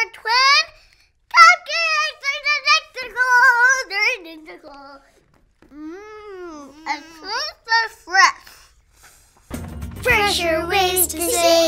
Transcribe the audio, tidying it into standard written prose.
twin cupcakes. They're identical. And fruits are fresh. Fresher ways to say